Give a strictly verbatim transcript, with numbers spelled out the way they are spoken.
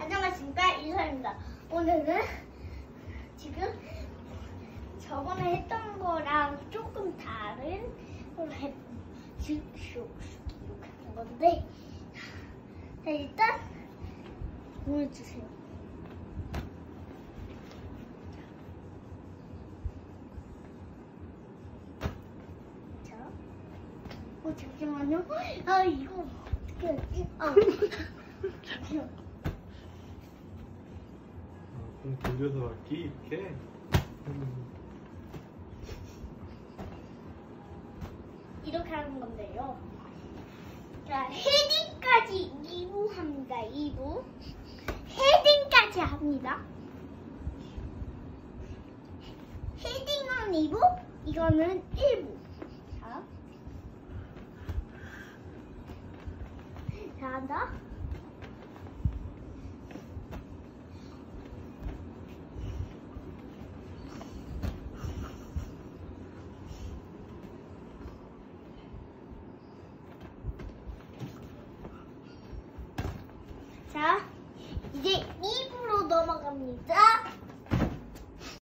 안녕하십니까, 이소입니다. 오늘은 지금 저번에 했던 거랑 조금 다른 걸 해, 즉, 이렇게 하는 건데, 자, 일단 보여주세요. 자, 어, 잠시만요. 아, 이거 어떻게 했지? 아, 잠시만요. 공 돌려서 갖기 이렇게. 음. 이렇게 하는 건데요. 자, 헤딩까지 이 부 합니다. 이 부. 헤딩까지 합니다. 헤딩은 이 부, 이거는 일 부. 자, 자, 한다. 자, 이제 이 부로 넘어갑니다.